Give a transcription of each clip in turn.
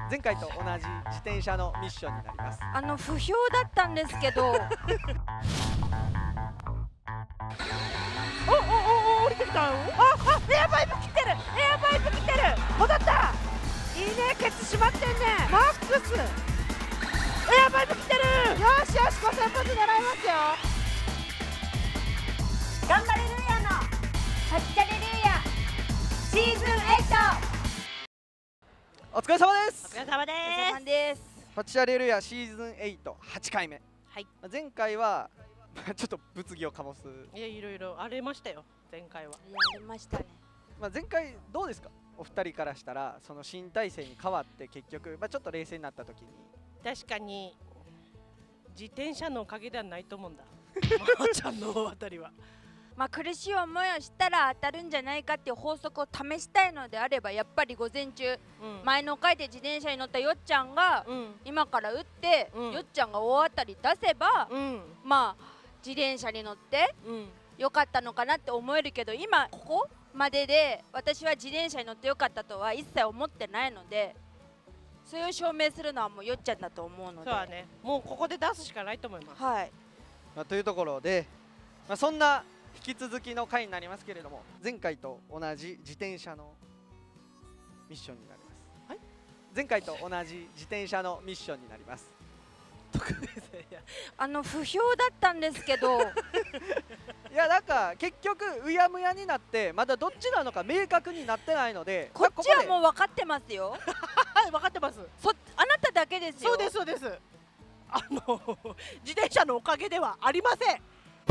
前回と同じ自転車のミッションになります。 不評だったんですけど。 降りてきたよ。エアパイプ来てる。エアパイプ来てる。戻った。いいね、ケツ締まってんね。マックス。エアパイプ来てる。よしよし、5000発狙いますよ。 頑張れルーヤのはちゃれルーヤシーズン8。 お疲れ様です。 お疲れ様でお疲れ様です。 パチアレルヤシーズン8、8回目。 はい。 前回はちょっと物議を醸す。 いや、いろいろ荒れましたよ、前回は。 やりましたね。 前回どうですか、お二人からしたらその新体制に変わって結局、ちょっと冷静になった時に。 確かに自転車のおかげではないと思うんだ。まーちゃんのあたりは。 苦しい思いをしたら当たるんじゃないかっていう法則を試したいのであれば、やっぱり午前中、前の回で自転車に乗ったよっちゃんが、今から打って、よっちゃんが大当たり出せば、自転車に乗ってよかったのかなって思えるけど、今ここまでで私は自転車に乗ってよかったとは一切思ってないので、それを証明するのはもうよっちゃんだと思うので。 そうだね、もうここで出すしかないと思います。 はい。 というところで、そんな引き続きの回になりますけれども、前回と同じ自転車のミッションになります。 はい、 前回と同じ自転車のミッションになります。 特別不評だったんですけど。 いや、なんか結局うやむやになってまだどっちなのか明確になってないので、 こっちはもう分かってますよ。 はい、分かってます。 あなただけですよ。 そうですそうです。自転車のおかげではありません。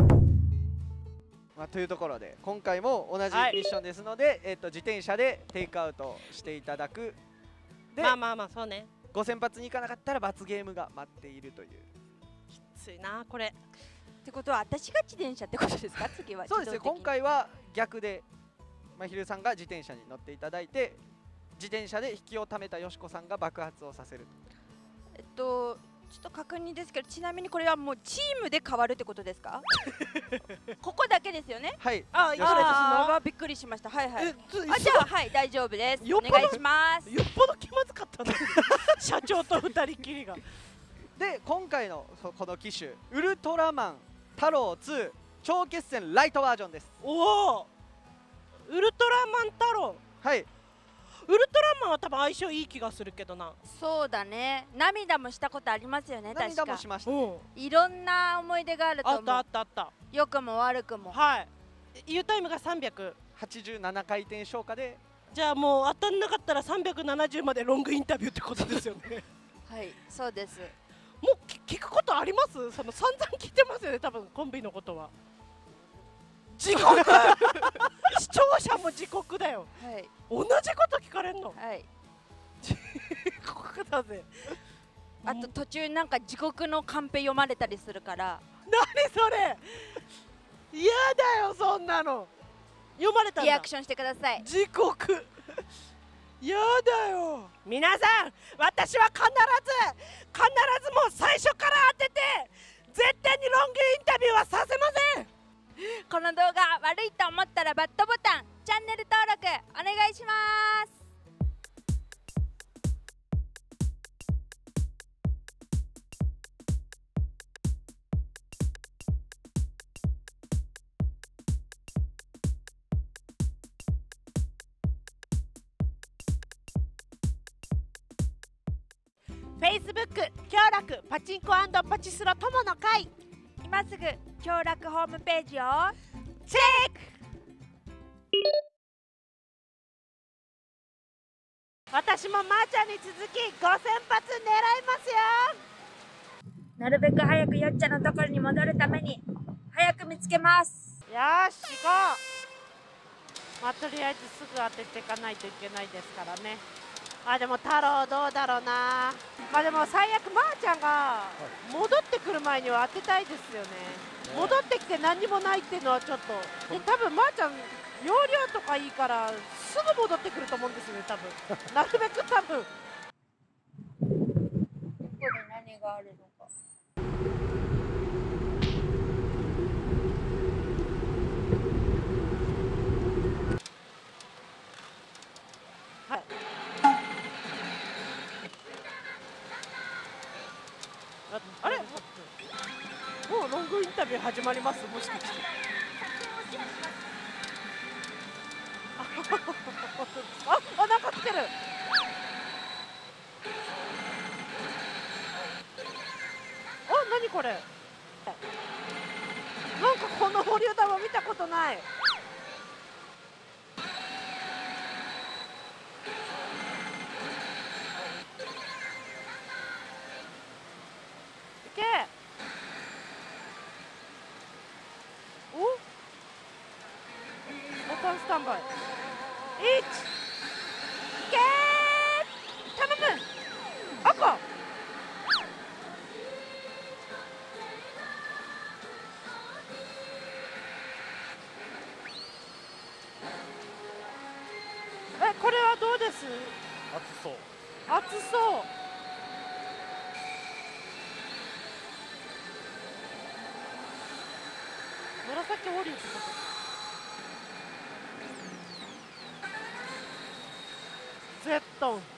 というところで今回も同じミッションですので、自転車でテイクアウトしていただく。で、 そうね。 5000発に行かなかったら罰ゲームが待っているという。 きついなこれ。 ってことは私が自転車ってことですか、次は。 そうですね、今回は逆でまひるさんが自転車に乗っていただいて、自転車で引きをためたよしこさんが爆発をさせる。 ちょっと確認ですけど、ちなみにこれはもうチームで変わるってことですか？ここだけですよね。 はい。 びっくりしました。はいはい。じゃあはい、大丈夫です。 お願いします。 よっぽど気まずかったの。社長と二人きりが。 で、今回のこの機種ウルトラマン太郎2超決戦ライトバージョンです。 おお、ウルトラマン太郎。 はい。 ウルトラマンは多分相性いい気がするけどな。 そうだね、涙もしたことありますよね。確か涙もしました。 いろんな思い出があると思う。 あった。 良くも悪くも。 はい。Uタイムが 387回転消化で、 じゃあもう当たんなかったら370までロングインタビューってことですよね。 はい、そうです。 もう聞くことあります？散々聞いてますよね、多分コンビのことは。地獄。視聴者も地獄だよ。 はい。 同じこと聞かれんの。 はい。 地獄だぜ。 あと途中なんか地獄のカンペ読まれたりするから。 何それ。嫌だよそんなの。読まれたんだ。 リアクションしてください。 地獄。嫌だよ。皆さん、私は必ずもう最初から当てて、絶対にロングインタビューはさせません。 この動画悪いと思ったらバッドボタン、チャンネル登録お願いします。 Facebook 協楽パチンコ&パチスロ友の会、 今すぐ協楽ホームページをチェック。私もまーちゃんに続き5000発狙いますよ。 なるべく早くよっちゃんのところに戻るために早く見つけます。 よし行こう。とりあえずすぐ当てていかないといけないですからね。でも太郎どうだろうな。でも最悪まーちゃんが戻ってくる前には当てたいですよね。戻ってきて何にもないっていうのはちょっと。多分まーちゃん容量とかいいからすぐ戻ってくると思うんですよね、多分。なるべく多分。 ここで何があるのか。 はい。 あれもうロングインタビュー始まります。もしかしてなんか来てる。何これ。なんかこの保留弾は見たことない。いけ。ボタンスタンバイ。1いけー、頼む。赤。これはどうです？ 熱そう。 熱そう。紫保留ってこと。ゼットン。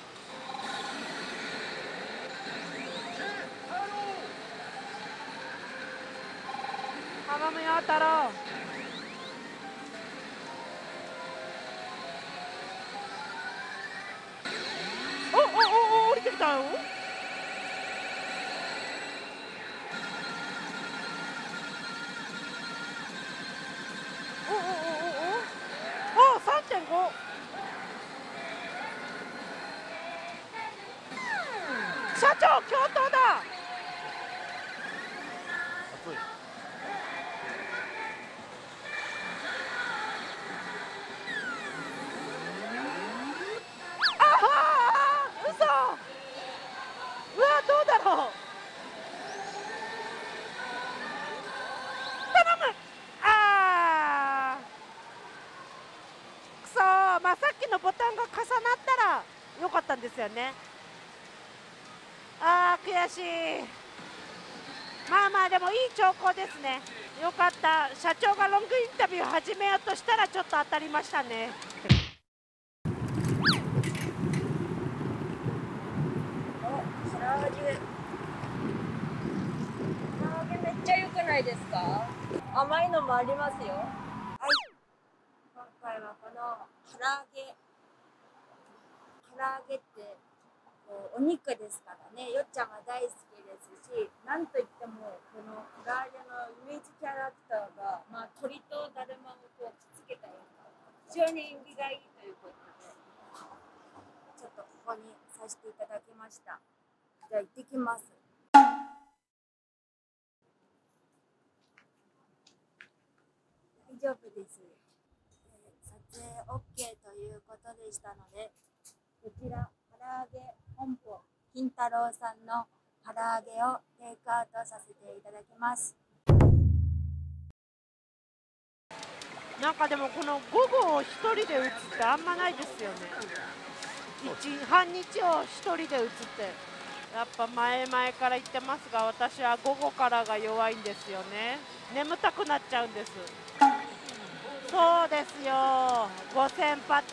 頼むよ太郎。降りてきたよ。3.5。社長共闘だ。 熱い。 どうだろう。頼む。くそー。まあさっきのボタンが重なったらよかったんですよね。悔しい。まあまあでもいい兆候ですね。よかった。社長がロングインタビュー始めようとしたらちょっと当たりましたね。 めっちゃ良くないですか？甘いのもありますよ。はい。今回はこの唐揚げってお肉ですからね。よっちゃんが大好きですし、なんといってもこの唐揚げのイメージキャラクターが、鳥とだるまをくっつけたような非常に縁起がいいということで、ちょっとここにさせていただきました。じゃあ行ってきます。大丈夫です。撮影 OK ということでしたので、こちら唐揚げ本舗金太郎さんの唐揚げをテイクアウトさせていただきます。 なんかでもこの午後を一人で打つってあんまないですよね。半日を一人で打つって。やっぱ前々から言ってますが、私は午後からが弱いんですよね。眠たくなっちゃうんです。そうですよ。5000発。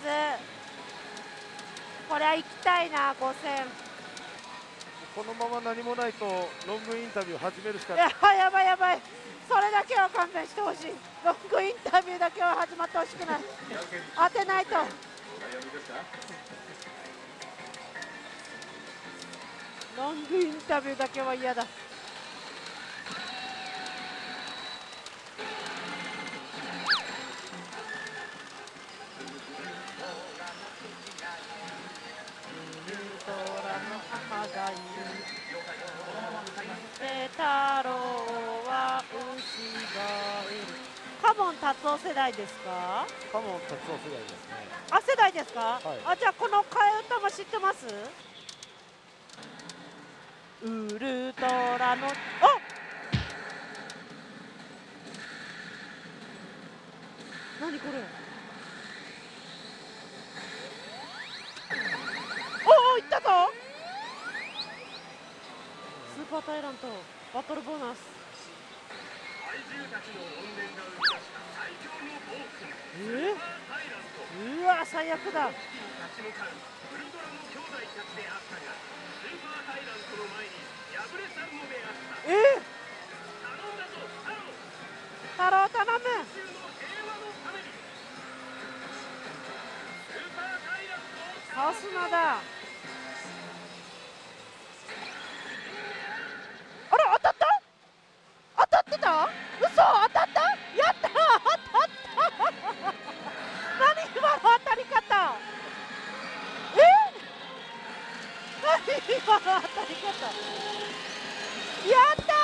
これは行きたいな、5000。 このまま何もないとロングインタビュー始めるしか。 やばい。それだけは勘弁してほしい。ロングインタビューだけは始まってほしくない。当てないと。ロングインタビューだけは嫌だ。太郎は牛がいる。カモン達夫世代ですか？ カモン達夫世代ですね。 世代ですか？じゃあこの替え歌も知ってます？ウルトラの何これ。いったぞ。スーパータイラントバトルボーナス。うわ最悪だ。 太郎頼む。さすがだ。あら、当たった？当たってた？嘘、当たった？やった、当たった何今の当たり方。何今の当たり方。やった、当たった。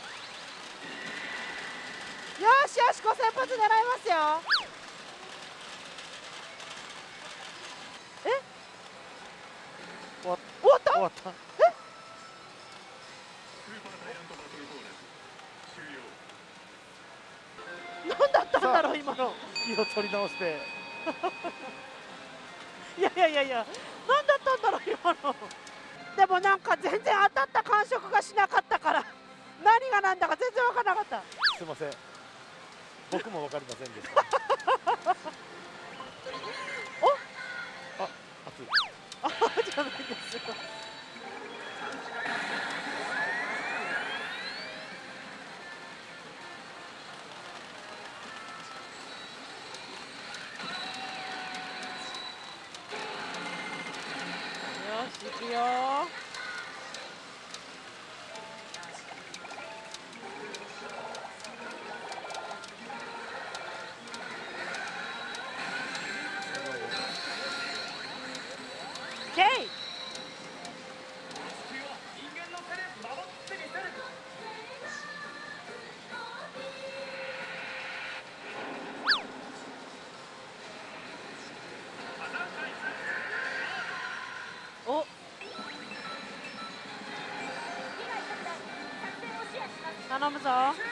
よしよし、5000発狙いますよ。 終わ終わった？ 終わった。 何だったんだろう今の。 気を取り直して。 いや何だったんだろう今の。でもなんか全然当たった感触がしなかったから何が何だか全然分からなかった。 すいません。僕も分かりませんでした。あ、熱い。 じゃないですよ。よし、行くよ。ケイ。お。頼むぞ。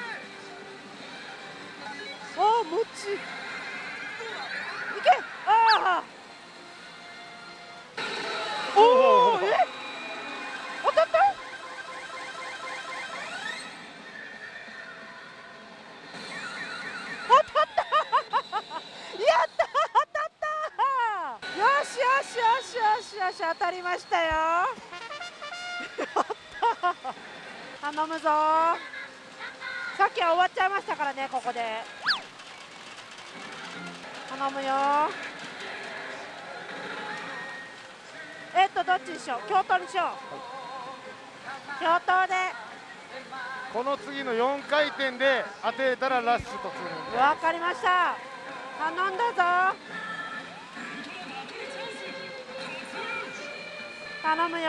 おお、ムチ。いけ。ああ。おお、当たった。当たった。やった、当たった。よしよしよしよしよし、当たりましたよ。やった頼むぞ。さっきは終わっちゃいましたからね、ここで。頼むよ。どっちにしよう。京都にしよう。京都で。 この次の4回転で当てたらラッシュ突入。 わかりました。頼んだぞ。頼むよ。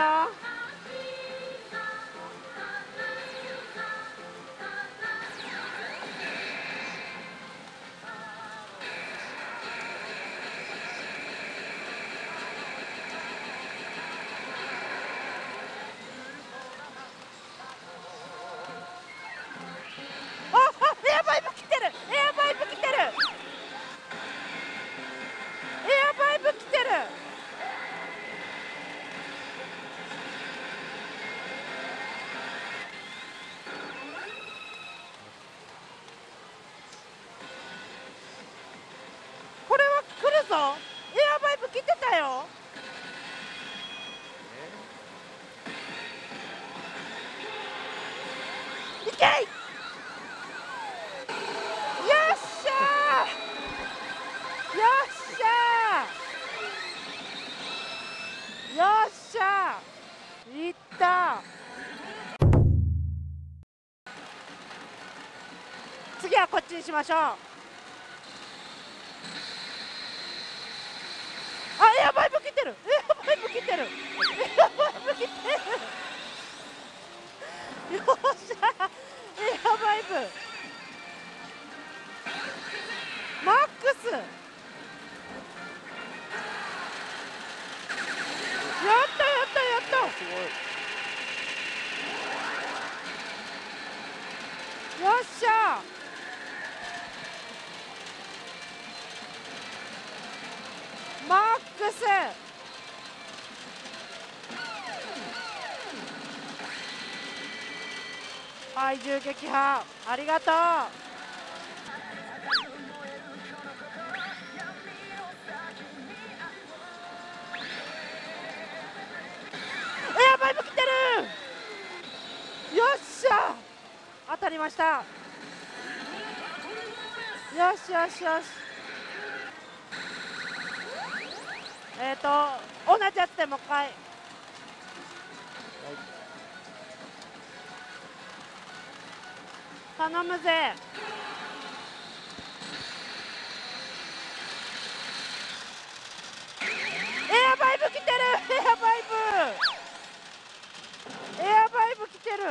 エアバイブ来てる。エアバイブ来てる。エアバイブ来てる。これは来るぞ。エアバイブ来てたよ。いけい。よっしゃー、いった。次はこっちにしましょう。あ、エアバイブ来てる。エアバイブ来てる。エアバイブ来てる。よっしゃー、エアバイブマックス。やったやったやった。 すごい。 よっしゃ。マックス。はい、銃撃破ありがとう。エアバイブ来てる。 りました。よしよしよし。同じやつでもう一回。頼むぜ。エアバイブ来てる。エアバイブ。エアバイブ来てる。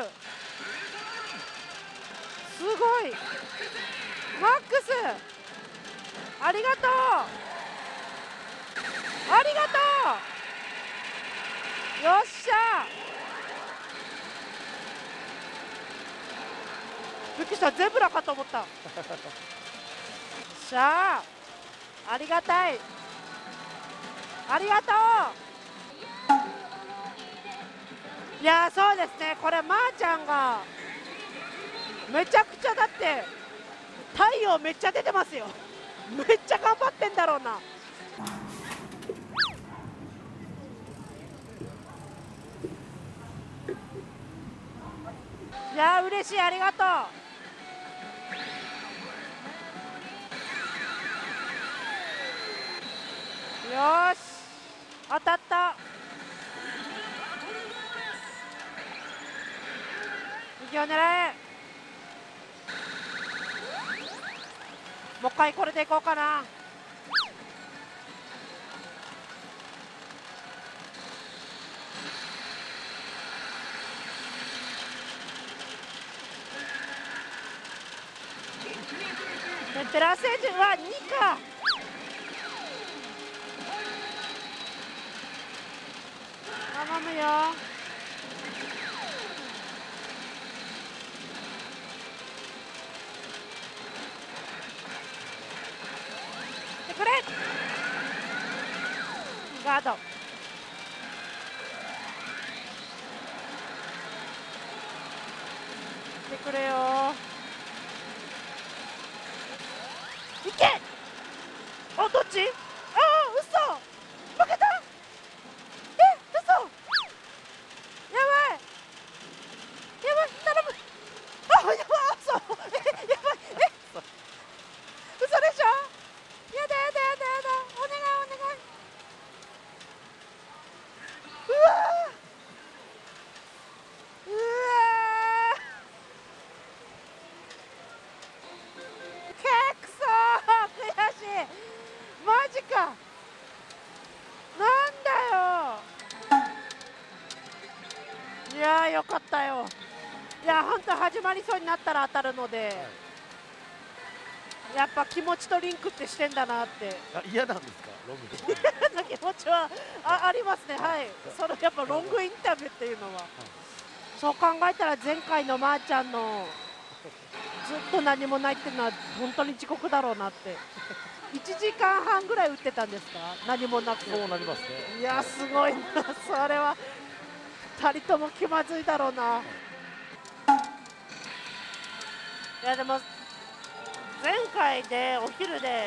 すごい。マックス。ありがとう。ありがとう。よっしゃ。びっくりした。ゼブラかと思った。よっしゃあ。ありがたい。ありがとう。いやそうですね、これまーちゃんがめちゃくちゃだって太陽めっちゃ出てますよ。めっちゃ頑張ってんだろうな。いや嬉しい、ありがとう。よーし、当たった。右を狙え。もう一回これでいこうかな。ベテラン選手は2か。頼むよ。ってくれ。ガード。ってくれよ。いけ。あ、どっち。ああ、嘘。負けた。え、嘘。やばい。やばい、頼む。あ、やばい、嘘。やばい、嘘でしょ。やだやだやだやだ。お願いお願い。うわー。うわー。くそー、悔しい。マジか。なんだよ。いやーよかったよ。いや本当始まりそうになったら当たるので、やっぱ気持ちとリンクってしてんだなって。 嫌なんですか、ロング。 嫌な気持ちはありますね。はい、そのやっぱロングインタビューっていうのは、そう考えたら前回のまーちゃんのずっと何もないっていうのは本当に地獄だろうなって。1時間半ぐらい打ってたんですか、何もなく。 そうなりますね。 いやすごいな、それは2人とも気まずいだろうな。いやでも前回でお昼で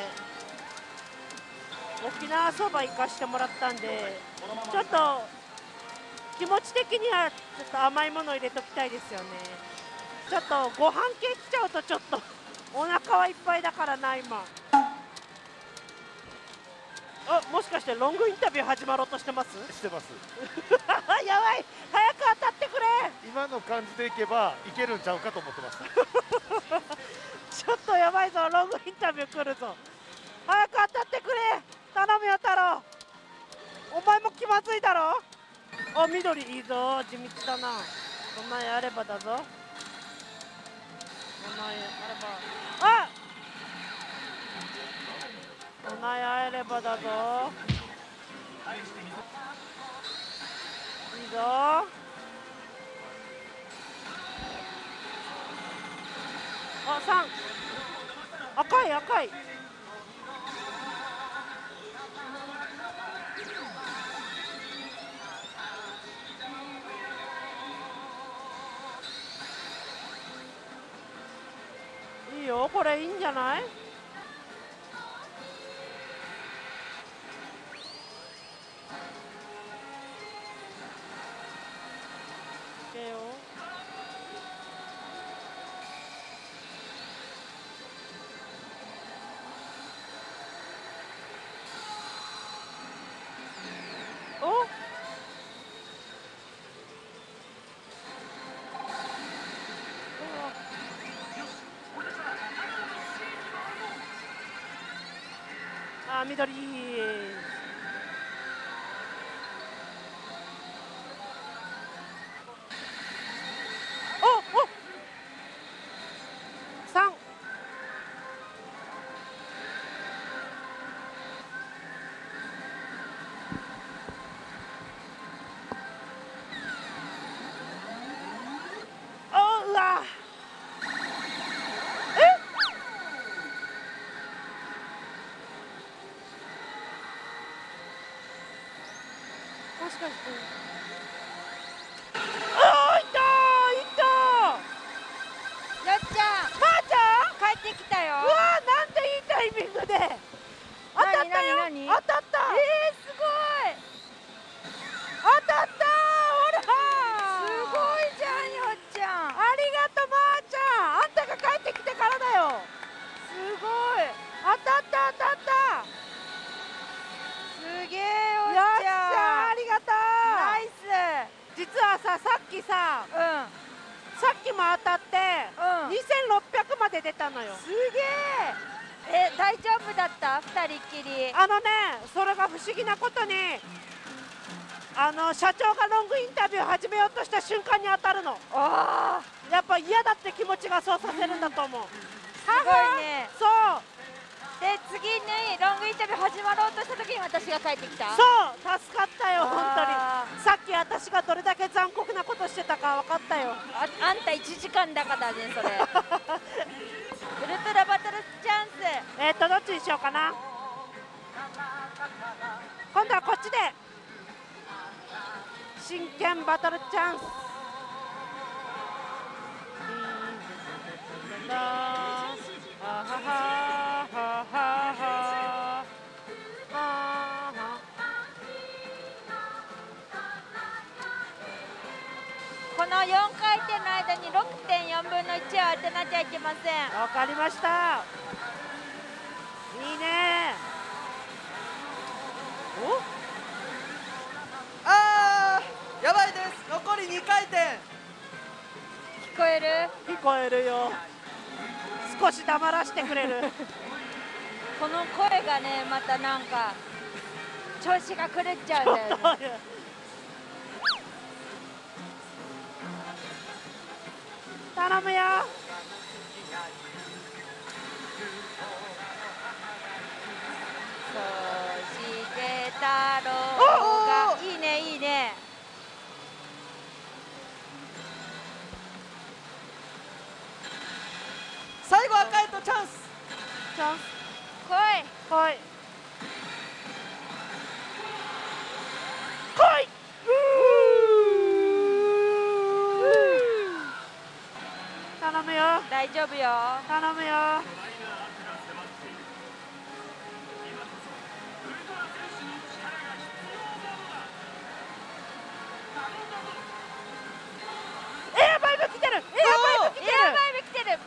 沖縄そば行かしてもらったんで、ちょっと気持ち的にはちょっと甘いもの入れときたいですよね。ちょっとご飯系来ちゃうとちょっとお腹はいっぱいだからな今。あ、もしかしてロングインタビュー始まろうとしてます？ してます。 やばい、早く当たってくれ。 今の感じでいけばいけるんちゃうかと思ってました。 ちょっとやばいぞ、ロングインタビュー来るぞ。早く当たってくれ、頼むよ太郎。お前も気まずいだろ。あ、緑いいぞ、地道だな。そんなんやればだぞ。そんなんやれば、あ、そんなんやればだぞ。いいぞ。あ、3。赤い赤い。いいよ、これいいんじゃない？ 緑。お3。うわ。もしかして。いったよっちゃんまーちゃん帰ってきたよ。 うわーなんていいタイミングで当たったよ。 何当たったすごい当たったほらすごいじゃんよっちゃん。 ありがとうまーちゃんあんたが帰ってきてからだよ。すごい当たったすげえよよっちっしゃゃん。 ありがとナイう。実はさっきさっきも当たってうん 2600まで出たのよ。 すげえ。大丈夫だった二人っきり。 それが不思議なことに社長がロングインタビュー始めようとした瞬間に当たるの。 あやっぱ嫌だって気持ちがそうさせるんだと思う。すすごいね。 そうで次にロングインタビュー始まろうとした時に私が帰ってきた。 そう助かったよ本当に。 あさっき私がどれだけ残酷なことしてたか分かったよ。 あんた1時間だからねそれ。ウルトラバトルチャンス。 どっちにしようかな。今度はこっちで真剣バトルチャンス。 この4回転の間に6.4分の1を当てなきゃいけません。 わかりました。いいね。 やばいです。残り2回転。 聞こえる？ 聞こえるよ。少し黙らせてくれる。 この声がねまたなんか調子が狂っちゃうんだよね。 頼むよ。 そして太郎がいいねいいね。 最後赤いとチャンス。 チャンス来い来い来い。頼むよ大丈夫よ。 頼むよ。エアバイブ来てる。エアバイブ来てる。 エアバイブ来てる。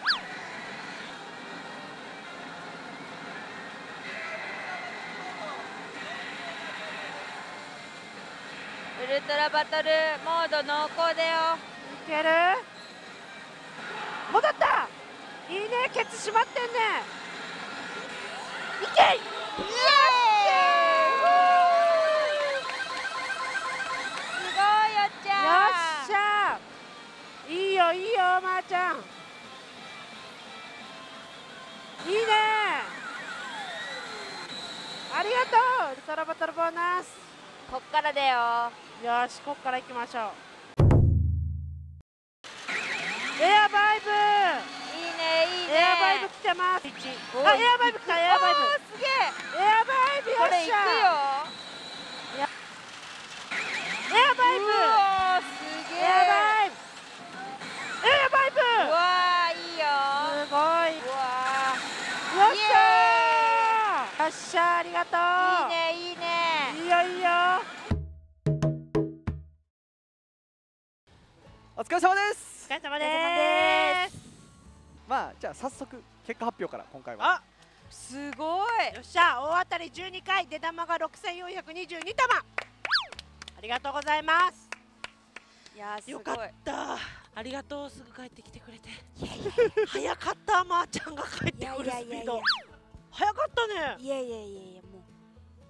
ウルトラバトルモード濃厚だよ。 いける。戻った。いいねケツ締まってんね。いけい。イエーイ。 すごいよっちゃん。 よっしゃ。いいよいいよまーちゃん。いいね。ありがとうウルトラバトルボーナス。 こっからだよ。 よしこっから行きましょう。エアバイブ。 いいねいいね。 エアバイブ来てます。 おあエアバイブ来た。エアバイブ。 おーすげえ。 エアバイブよこれいくよ。 っしゃ。エアバイブ。 うわーすげえ。 エアバイブ。エアバイブ。 うわーいいよ。 すごい。 うわよっしゃー。よっしゃーありがとう。 ーいいねいいね。 いいよいいよ。 お疲れ様ですお疲れ様です。 まあじゃあ早速結果発表から今回は。 あすごい。 よっしゃ大当たり12回出玉が6422玉。ありがとうございます。 いやーすごい。 よかったありがとうすぐ帰ってきてくれて。早かったまーちゃんが帰ってくるスピード早かったね。 いやいやいやいやもう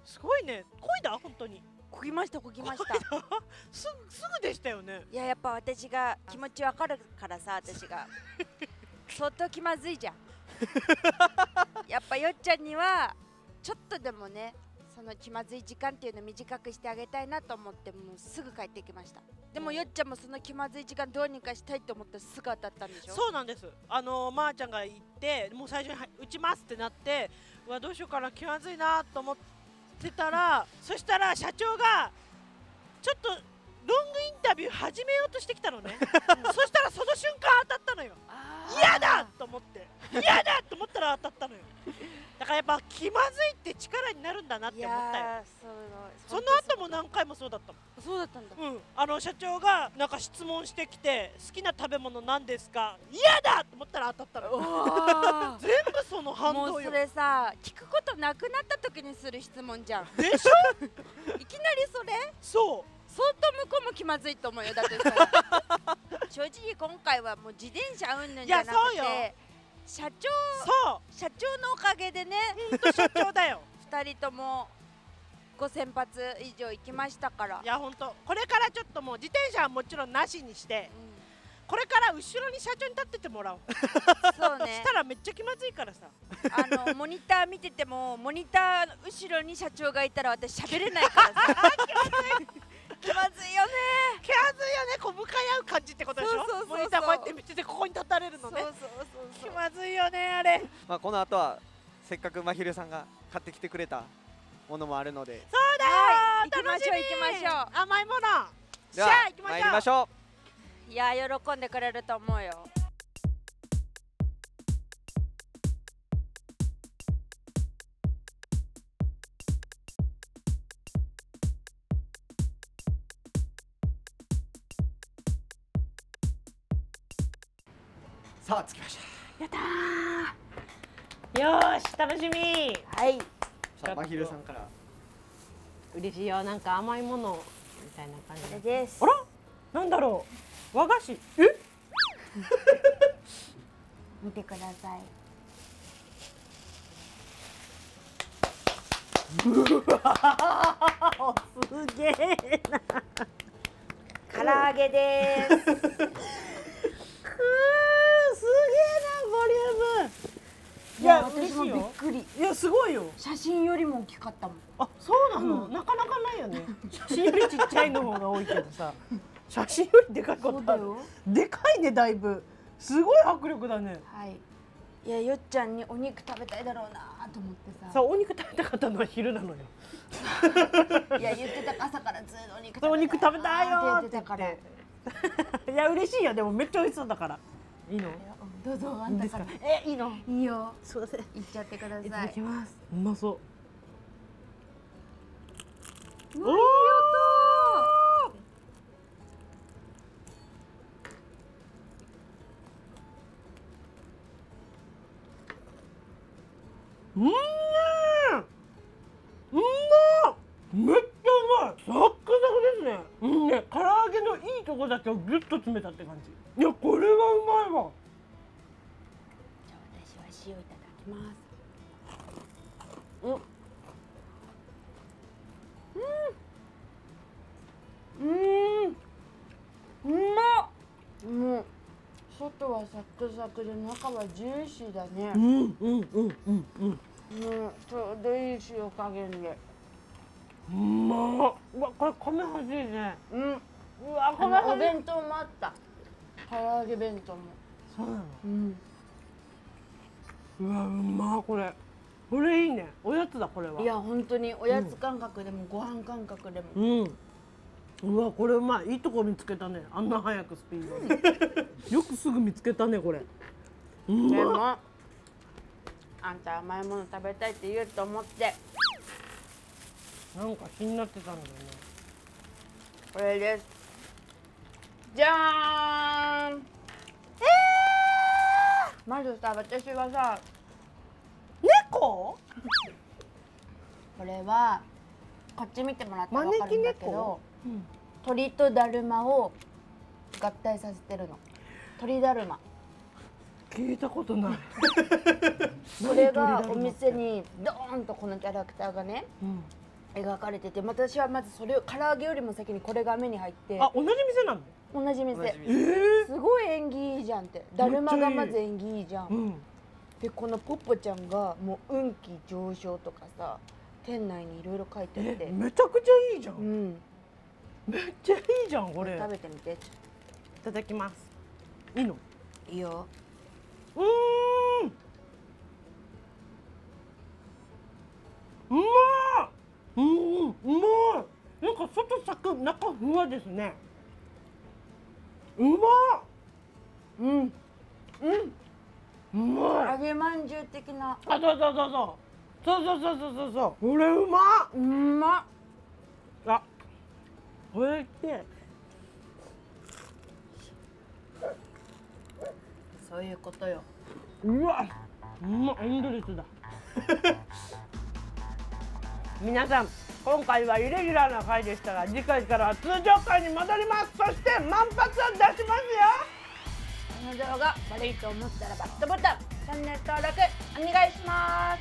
すごいね。こいだ本当に。 こぎましたこぎましたすぐでしたよね。 いややっぱ私が気持ちわかるからさ、私が相当気まずいじゃんやっぱよっちゃんにはちょっとでもね、その気まずい時間っていうのを短くしてあげたいなと思って、もうすぐ帰ってきました。でもよっちゃんもその気まずい時間どうにかしたいと思ったらすぐ当たったんでしょ。 そうなんです。まーちゃんが行ってもう最初に打ちますってなって、うわどうしようかな、気まずいなと思ってたらそしたら社長がちょっとロングインタビュー始めようとしてきたのねそしたらその瞬間当たったのよ。嫌だと思って嫌だと思ったら当たったのよ。だからやっぱ気まずいって力になるんだなって思ったよ。その後も何回もそうだったもん。 そうだったんだ。 社長がなんか質問してきて、好きな食べ物何ですか、嫌だと思ったら当たったの全部その反動よ。 もうそれさ、聞くことなくなった時にする質問じゃんでしょいきなりそれそう相当向こうも気まずいと思うよ。だってさ正直今回はもう自転車うんぬんじゃなくて、社長のおかげでね、 ほんと社長だよ 2人とも5000発以上行きましたから。 いやほんとこれからちょっともう自転車はもちろんなしにして、これから後ろに社長に立っててもらおうそうねしたらめっちゃ気まずいからさモニター見ててもモニター後ろに社長がいたら私喋れないからさ気まずいよね。 気まずいよね。こう向かい合う感じってことでしょ。モニターこうやって見ててここに立たれるのね。気まずいよねあれ。 まあこの後はせっかくまひるさんが買ってきてくれたものもあるので、 そうだよ、 行きましょう行きましょう。 甘いものでは参りましょう。 いや喜んでくれると思うよ。 さあ着きました。 やったー。よーし楽しみ。 はい。 さあまひるさんから嬉しいよ。なんか甘いものみたいな感じ。 これです。 あら、なんだろう。和菓子。 見てください。 すげえな。 唐揚げです。 すげえなボリューム。いや私もびっくり。 いやすごいよ。 写真よりも大きかったもん。 あ、そうなの、なかなかないよね。写真よりちっちゃいの方が多いけどさ、写真よりでかいことある。でかいね、だいぶ。すごい迫力だね。 はい。いやよっちゃんにお肉食べたいだろうなと思ってさ。 そう、お肉食べたかったのは昼なのよ。 いや言ってた、朝からずっとお肉食べたいよって言ってたから。いや嬉しいよ。でもめっちゃ美味しそうだから。いいの？ どうぞあんたから。 いいの？ いいよ。 そうですね。 いっちゃってください。 いただきます。うまそう。 おお。 うまっ。めっちゃうまい。サックサクですね。ね、唐揚げのいいとこだけをギュッと詰めたって感じ。いや、これはうまいわ。 じゃあ私は塩いただきます。うまっ。もう外はサクサクで中はジューシーだね。もうちょうどいい塩加減で。 うまっ。うわ、これ米欲しいね。うわ、これお弁当もあった。唐揚げ弁当も。 そうなの。うわ、うまっ。これいいね。おやつだこれは。 いや本当におやつ感覚でもご飯感覚でも。 うわ、これうまい。いいとこ見つけたね。あんな早くスピードに。よくすぐ見つけたねこれ。 でもあんた甘いもの食べたいって言うと思って。 なんか気になってたんだよね。 これです。じゃーん。まずさ、私はさ、 猫？ これはこっち見てもらったらわかるんだけど、鳥とだるまを合体させてるの。鳥だるま。 聞いたことない。 それがお店にドーンとこのキャラクターがね、 描かれてて、私はまずそれを唐揚げよりも先にこれが目に入って。 あ、同じ店なの？ 同じ店。 同じ店すごい縁起いいじゃんって。だるまがまず縁起いいじゃん。でこのポッポちゃんがもう運気上昇とかさ、店内にいろいろ書いてあって。 めちゃくちゃいいじゃん。 うん。 めっちゃいいじゃんこれ。 食べてみて。いただきます。いいの？ いいよ。 うまい。うまい。なんか外サク中ふわですね。うまい。うまい。 揚げまんじゅう的な。 あ、そうこれうまっ。 うまっ。 あ、これってそういうことよ。 うわ、エンドレスだ。皆さん、今回はイレギュラーな回でしたが、次回からは通常回に戻ります。そして万発を出しますよ。 この動画悪いと思ったらバッドボタン、チャンネル登録お願いします。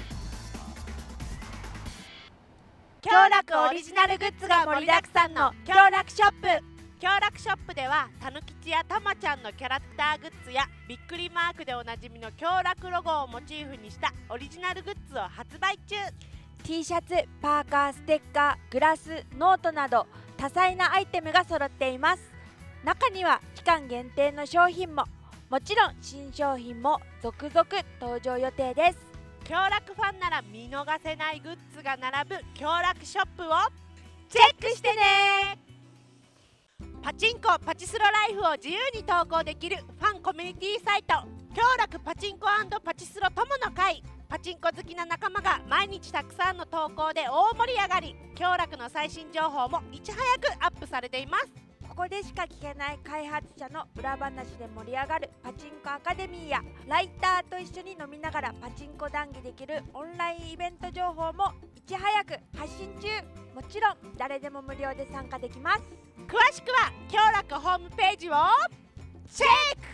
京楽オリジナルグッズが盛りだくさんの京楽ショップ。京楽ショップではたぬきちやたまちゃんのキャラクターグッズやびっくりマークでおなじみの京楽ロゴをモチーフにしたオリジナルグッズを発売中。 T シャツ、パーカー、ステッカー、グラス、ノートなど多彩なアイテムが揃っています。中には期間限定の商品も、もちろん新商品も続々登場予定です。 京楽ファンなら見逃せないグッズが並ぶ京楽ショップをチェックしてね。パチンコパチスロライフを自由に投稿できるファンコミュニティサイト、京楽パチンコ&パチスロ友の会。パチンコ好きな仲間が毎日たくさんの投稿で大盛り上がり、京楽の最新情報もいち早くアップされています。 ここでしか聞けない開発者の裏話で盛り上がるパチンコアカデミーや、ライターと一緒に飲みながらパチンコ談義できるオンラインイベント情報もいち早く発信中。もちろん誰でも無料で参加できます。 詳しくは京楽ホームページをチェック。